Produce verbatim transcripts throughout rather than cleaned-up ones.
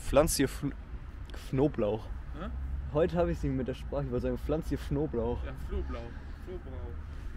pflanzt hier Fn Knoblauch. Hä? Heute habe ich es nicht mit der Sprache, ich wollte sagen, pflanzt hier Knoblauch. Ja, Knoblauch. Knoblauch.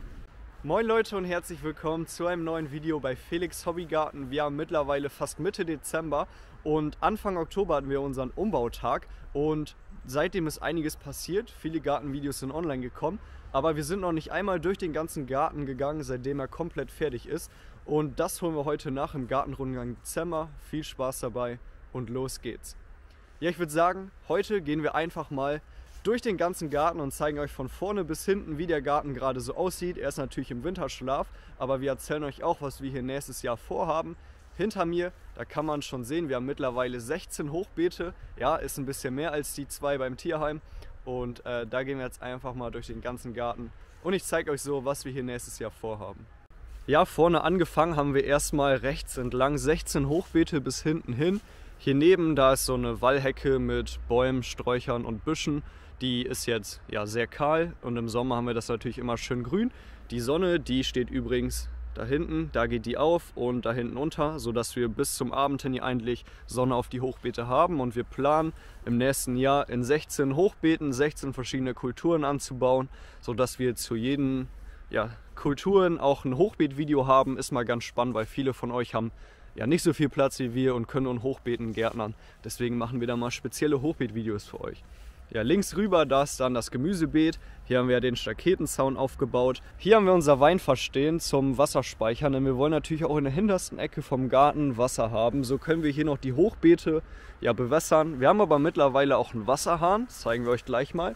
Moin Leute und herzlich willkommen zu einem neuen Video bei Felix Hobbygarten. Wir haben mittlerweile fast Mitte Dezember und Anfang Oktober hatten wir unseren Umbautag und seitdem ist einiges passiert. Viele Gartenvideos sind online gekommen, aber wir sind noch nicht einmal durch den ganzen Garten gegangen, seitdem er komplett fertig ist. Und das holen wir heute nach im Gartenrundgang Dezember. Viel Spaß dabei und los geht's. Ja, ich würde sagen, heute gehen wir einfach mal durch den ganzen Garten und zeigen euch von vorne bis hinten, wie der Garten gerade so aussieht. Er ist natürlich im Winterschlaf, aber wir erzählen euch auch, was wir hier nächstes Jahr vorhaben. Hinter mir, da kann man schon sehen, wir haben mittlerweile sechzehn Hochbeete. Ja, ist ein bisschen mehr als die zwei beim Tierheim. Und äh, da gehen wir jetzt einfach mal durch den ganzen Garten. Und ich zeige euch so, was wir hier nächstes Jahr vorhaben. Ja, vorne angefangen haben wir erstmal rechts entlang sechzehn Hochbeete bis hinten hin. Hier neben, da ist so eine Wallhecke mit Bäumen, Sträuchern und Büschen. Die ist jetzt ja sehr kahl und im Sommer haben wir das natürlich immer schön grün. Die Sonne, die steht übrigens da hinten, da geht die auf und da hinten unter, sodass wir bis zum Abend hin eigentlich Sonne auf die Hochbeete haben. Und wir planen im nächsten Jahr in sechzehn Hochbeeten sechzehn verschiedene Kulturen anzubauen, sodass wir zu jedem ja, Kulturen auch ein Hochbeetvideo haben. Ist mal ganz spannend, weil viele von euch haben ja nicht so viel Platz wie wir und können in Hochbeeten gärtnern. Deswegen machen wir da mal spezielle Hochbeetvideos für euch. Ja, links rüber, da ist dann das Gemüsebeet. Hier haben wir den Staketenzaun aufgebaut. Hier haben wir unser Weinfass stehen zum Wasserspeichern, denn wir wollen natürlich auch in der hintersten Ecke vom Garten Wasser haben. So können wir hier noch die Hochbeete ja, bewässern. Wir haben aber mittlerweile auch einen Wasserhahn, das zeigen wir euch gleich mal.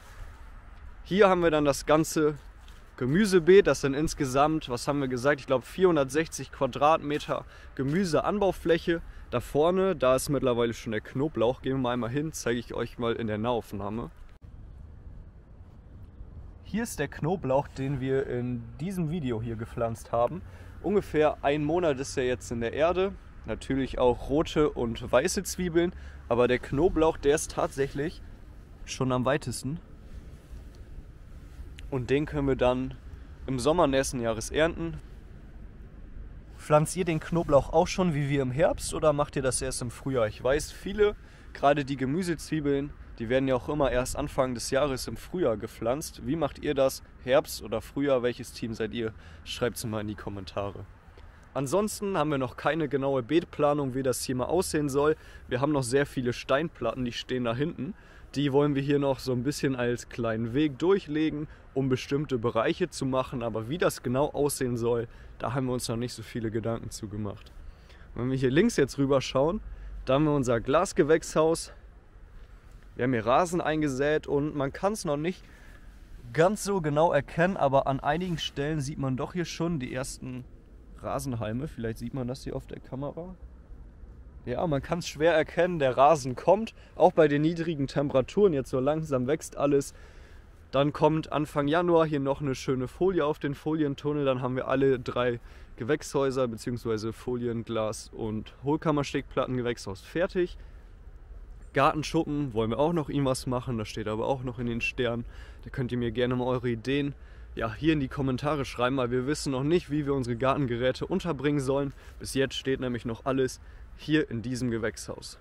Hier haben wir dann das ganze Gemüsebeet, das sind insgesamt, was haben wir gesagt, ich glaube vierhundertsechzig Quadratmeter Gemüseanbaufläche. Da vorne, da ist mittlerweile schon der Knoblauch. Gehen wir mal einmal hin, zeige ich euch mal in der Nahaufnahme. Hier ist der Knoblauch, den wir in diesem Video hier gepflanzt haben. Ungefähr ein Monat ist er jetzt in der Erde. Natürlich auch rote und weiße Zwiebeln. Aber der Knoblauch, der ist tatsächlich schon am weitesten. Und den können wir dann im Sommer nächsten Jahres ernten. Pflanzt ihr den Knoblauch auch schon wie wir im Herbst oder macht ihr das erst im Frühjahr? Ich weiß, viele, gerade die Gemüsezwiebeln, die werden ja auch immer erst Anfang des Jahres im Frühjahr gepflanzt. Wie macht ihr das? Herbst oder Frühjahr? Welches Team seid ihr? Schreibt es mal in die Kommentare. Ansonsten haben wir noch keine genaue Beetplanung, wie das hier mal aussehen soll. Wir haben noch sehr viele Steinplatten, die stehen da hinten. Die wollen wir hier noch so ein bisschen als kleinen Weg durchlegen, um bestimmte Bereiche zu machen. Aber wie das genau aussehen soll, da haben wir uns noch nicht so viele Gedanken zu gemacht. Wenn wir hier links jetzt rüber schauen, da haben wir unser Glasgewächshaus. Wir haben hier Rasen eingesät und man kann es noch nicht ganz so genau erkennen, aber an einigen Stellen sieht man doch hier schon die ersten Rasenhalme. Vielleicht sieht man das hier auf der Kamera. Ja, man kann es schwer erkennen, der Rasen kommt, auch bei den niedrigen Temperaturen, jetzt so langsam wächst alles. Dann kommt Anfang Januar hier noch eine schöne Folie auf den Folientunnel, dann haben wir alle drei Gewächshäuser bzw. Folien, Glas und Hohlkammerstickplatten-Gewächshaus fertig. Gartenschuppen wollen wir auch noch irgendwas machen, das steht aber auch noch in den Sternen. Da könnt ihr mir gerne mal eure Ideen ja, hier in die Kommentare schreiben, weil wir wissen noch nicht, wie wir unsere Gartengeräte unterbringen sollen. Bis jetzt steht nämlich noch alles hier in diesem Gewächshaus.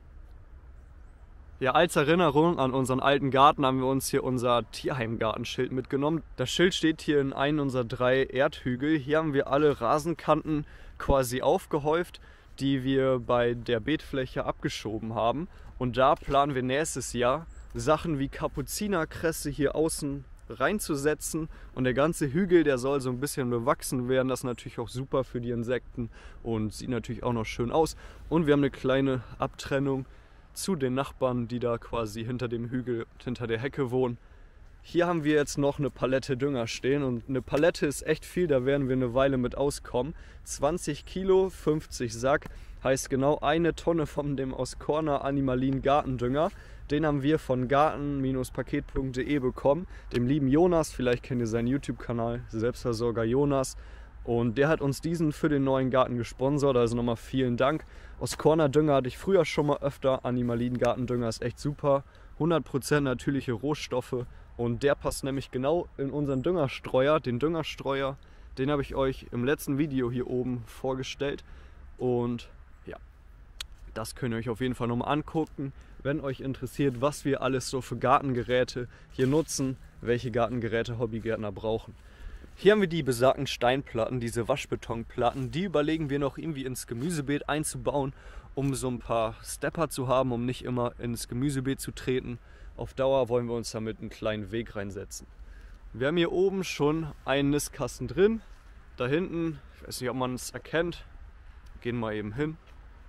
Ja, als Erinnerung an unseren alten Garten haben wir uns hier unser Tierheimgartenschild mitgenommen. Das Schild steht hier in einem unserer drei Erdhügel. Hier haben wir alle Rasenkanten quasi aufgehäuft, die wir bei der Beetfläche abgeschoben haben. Und da planen wir nächstes Jahr Sachen wie Kapuzinerkresse hier außen reinzusetzen und der ganze Hügel, der soll so ein bisschen bewachsen werden. Das ist natürlich auch super für die Insekten und sieht natürlich auch noch schön aus. Und wir haben eine kleine Abtrennung zu den Nachbarn, die da quasi hinter dem Hügel, hinter der Hecke wohnen. Hier haben wir jetzt noch eine Palette Dünger stehen und eine Palette ist echt viel, da werden wir eine Weile mit auskommen. zwanzig Kilo, fünfzig Sack, heißt genau eine Tonne von dem Oscorna Animalin Gartendünger. Den haben wir von garten Paket punkt de bekommen, dem lieben Jonas, vielleicht kennt ihr seinen YouTube-Kanal, Selbstversorger Jonas. Und der hat uns diesen für den neuen Garten gesponsert, also nochmal vielen Dank. Oscorna Dünger hatte ich früher schon mal öfter, Animalin Gartendünger ist echt super, hundert Prozent natürliche Rohstoffe. Und der passt nämlich genau in unseren Düngerstreuer, den Düngerstreuer, den habe ich euch im letzten Video hier oben vorgestellt. Und ja, Das könnt ihr euch auf jeden Fall nochmal angucken, wenn euch interessiert, was wir alles so für Gartengeräte hier nutzen, welche Gartengeräte Hobbygärtner brauchen. Hier haben wir die besagten Steinplatten, diese Waschbetonplatten, die überlegen wir noch irgendwie ins Gemüsebeet einzubauen, um so ein paar Stepper zu haben, um nicht immer ins Gemüsebeet zu treten. Auf Dauer wollen wir uns damit einen kleinen Weg reinsetzen. Wir haben hier oben schon einen Nistkasten drin, da hinten, ich weiß nicht, ob man es erkennt, gehen wir eben hin.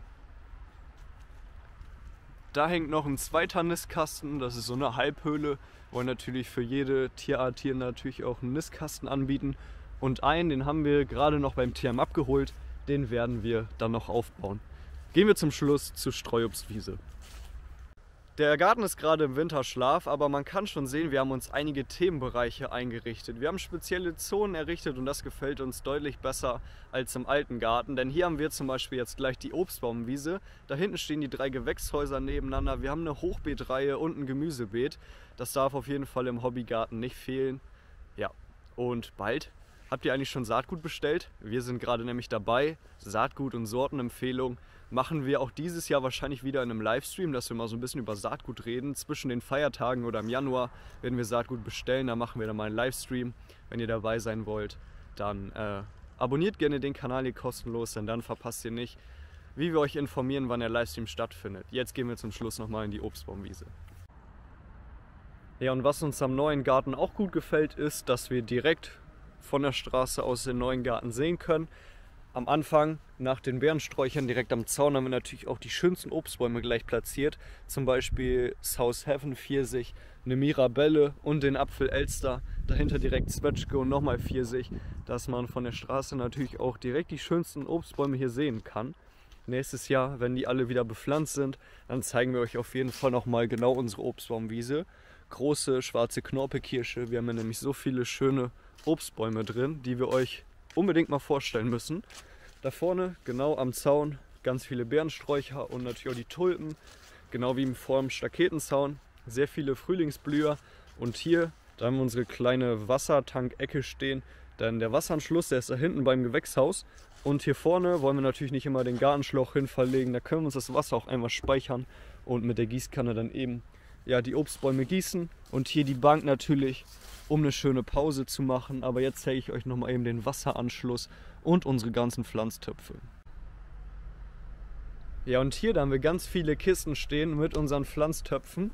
Da hängt noch ein zweiter Nistkasten, das ist so eine Halbhöhle. Wir wollen natürlich für jede Tierart hier natürlich auch einen Nistkasten anbieten. Und einen, den haben wir gerade noch beim Tierheim abgeholt, den werden wir dann noch aufbauen. Gehen wir zum Schluss zur Streuobstwiese. Der Garten ist gerade im Winterschlaf, aber man kann schon sehen, wir haben uns einige Themenbereiche eingerichtet. Wir haben spezielle Zonen errichtet und das gefällt uns deutlich besser als im alten Garten. Denn hier haben wir zum Beispiel jetzt gleich die Obstbaumwiese. Da hinten stehen die drei Gewächshäuser nebeneinander. Wir haben eine Hochbeetreihe und ein Gemüsebeet. Das darf auf jeden Fall im Hobbygarten nicht fehlen. Ja, und bald habt ihr eigentlich schon Saatgut bestellt? Wir sind gerade nämlich dabei. Saatgut und Sortenempfehlung machen wir auch dieses Jahr wahrscheinlich wieder in einem Livestream, dass wir mal so ein bisschen über Saatgut reden. Zwischen den Feiertagen oder im Januar werden wir Saatgut bestellen, da machen wir dann mal einen Livestream. Wenn ihr dabei sein wollt, dann äh, abonniert gerne den Kanal hier kostenlos, denn dann verpasst ihr nicht, wie wir euch informieren, wann der Livestream stattfindet. Jetzt gehen wir zum Schluss nochmal in die Obstbaumwiese. Ja, und was uns am neuen Garten auch gut gefällt, ist, dass wir direkt von der Straße aus den neuen Garten sehen können. Am Anfang, nach den Beerensträuchern, direkt am Zaun, haben wir natürlich auch die schönsten Obstbäume gleich platziert. Zum Beispiel South Heaven Pfirsich, eine Mirabelle und den Apfel Elster. Dahinter direkt Zwetschge und nochmal Pfirsich, dass man von der Straße natürlich auch direkt die schönsten Obstbäume hier sehen kann. Nächstes Jahr, wenn die alle wieder bepflanzt sind, dann zeigen wir euch auf jeden Fall nochmal genau unsere Obstbaumwiese. Große schwarze Knorpelkirsche, wir haben hier nämlich so viele schöne Obstbäume drin, die wir euch unbedingt mal vorstellen müssen. Da vorne, genau am Zaun, ganz viele Beerensträucher und natürlich auch die Tulpen, genau wie vor dem Staketenzaun. Sehr viele Frühlingsblüher und hier, da haben wir unsere kleine Wassertankecke stehen, denn der Wasseranschluss, der ist da hinten beim Gewächshaus und hier vorne wollen wir natürlich nicht immer den Gartenschlauch hin verlegen, da können wir uns das Wasser auch einmal speichern und mit der Gießkanne dann eben ja, die Obstbäume gießen und hier die Bank natürlich, um eine schöne Pause zu machen. Aber jetzt zeige ich euch nochmal eben den Wasseranschluss und unsere ganzen Pflanztöpfe. Ja, und hier da haben wir ganz viele Kisten stehen mit unseren Pflanztöpfen.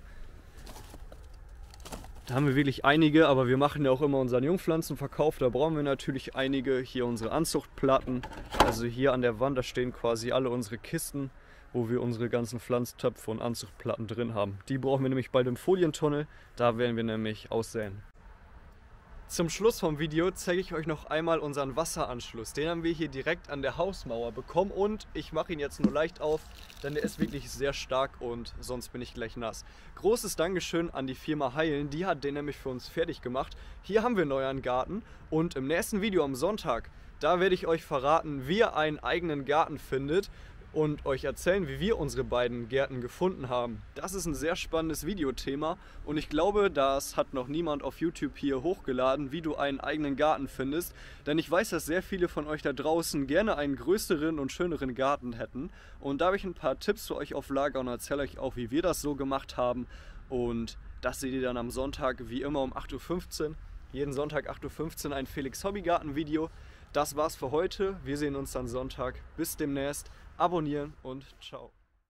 Da haben wir wirklich einige, aber wir machen ja auch immer unseren Jungpflanzenverkauf. Da brauchen wir natürlich einige. Hier unsere Anzuchtplatten. Also hier an der Wand, da stehen quasi alle unsere Kisten, wo wir unsere ganzen Pflanztöpfe und Anzuchtplatten drin haben. Die brauchen wir nämlich bald im Folientunnel, da werden wir nämlich aussäen. Zum Schluss vom Video zeige ich euch noch einmal unseren Wasseranschluss. Den haben wir hier direkt an der Hausmauer bekommen und ich mache ihn jetzt nur leicht auf, denn der ist wirklich sehr stark und sonst bin ich gleich nass. Großes Dankeschön an die Firma Heilen, die hat den nämlich für uns fertig gemacht. Hier haben wir einen neuen Garten und im nächsten Video am Sonntag, da werde ich euch verraten, wie ihr einen eigenen Garten findet und euch erzählen, wie wir unsere beiden Gärten gefunden haben. Das ist ein sehr spannendes Videothema und ich glaube, das hat noch niemand auf YouTube hier hochgeladen, wie du einen eigenen Garten findest. Denn ich weiß, dass sehr viele von euch da draußen gerne einen größeren und schöneren Garten hätten. Und da habe ich ein paar Tipps für euch auf Lager und erzähle euch auch, wie wir das so gemacht haben. Und das seht ihr dann am Sonntag, wie immer um acht Uhr fünfzehn. Jeden Sonntag acht Uhr fünfzehn ein Felix Hobbygarten Video. Das war's für heute. Wir sehen uns dann Sonntag. Bis demnächst. Abonnieren und ciao.